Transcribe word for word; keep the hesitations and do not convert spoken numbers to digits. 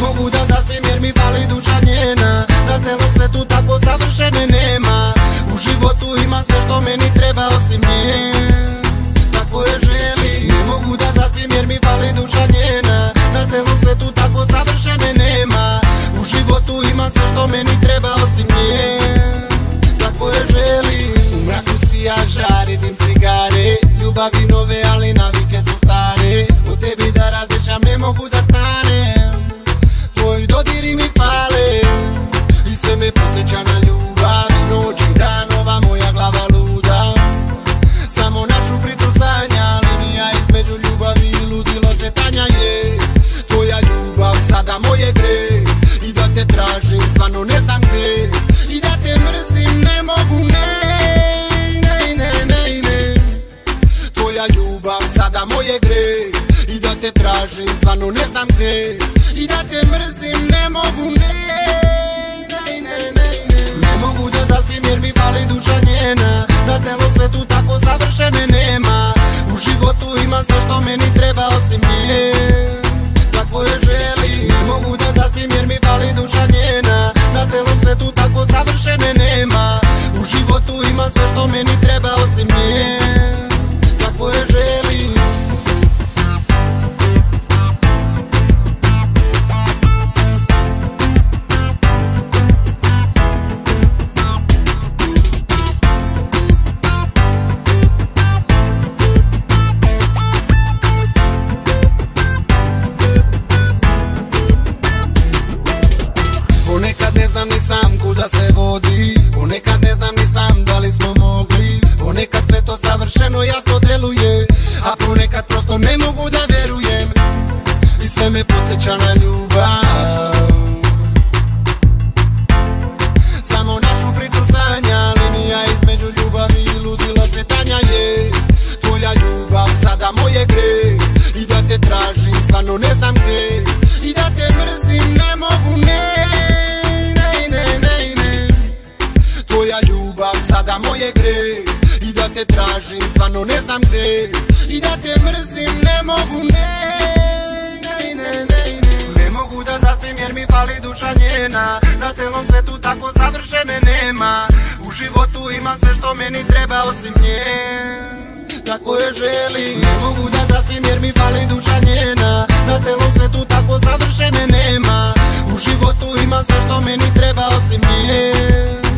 mogu da zaspijem jer mi fali duša njena. Na celom svetu tako savršene nema. U životu imam sve što meni treba osim nje. Tako je želim. Ne mogu da zaspijem jer mi fali duša njena. Na celom svetu tako savršene nema. U životu imam sve što meni treba osim nje. Tako je želim. U mraku sija žari dim cigare. Ljubavi nove ali navike su stare. O tebi da razmišljam ne mogu da stanem. Tvoji dodiri mi fale i sve me podsjeća na ljubav. I noć i dan ova moja glava luda. Samo našu priču sanja. Linija između ljubavi i ludilo svetanja je tvoja ljubav sada moje gre. I da te tražim stvarno ne znam gde. I da te mrzim ne mogu ne. Ne, ne, ne, ne. Tvoja ljubav sada moje gre. I da te tražim stvarno ne znam gde. I da te mrzim ne mogu ne. Ne, ne, ne, ne. Ne mogu da zaspijem jer mi fali duša njena. Na celom svetu tako savršene nema. U životu imam sve što meni treba osim nje. Tako je želim. Ne mogu da zaspijem jer mi fali duša njena. Na celom svetu tako savršene nema. U životu imam sve što meni treba osim nje. Tako je želim. Ponekad ne znam ni sam kuda se vodi. Ponekad ne znam ni sam da li smo mogli. Ponekad sve to savršeno jasno deluje. A ponekad prosto ne mogu da verujem. I sve me podsjeća na ljubav. Samo našu priču sanja. Linija između ljubavi i ludilo svetanja je tvoja ljubav sada moje gre. I da te tražim stvarno ne znam gde. I da te mrzim ne mogu ne. Tvoja ljubav sada moje gre. I da te tražim stvarno ne znam gde. I da te mrzim ne mogu ne. Ne, ne, ne, ne. Ne mogu da zaspijem jer mi fali duša njena. Na celom svetu tako savršene nema. U životu imam sve što meni treba osim nje. Tako je želim. Ne mogu da zaspijem jer mi fali duša njena. Na celom svetu tako savršene nema. U životu imam sve što meni treba osim nje.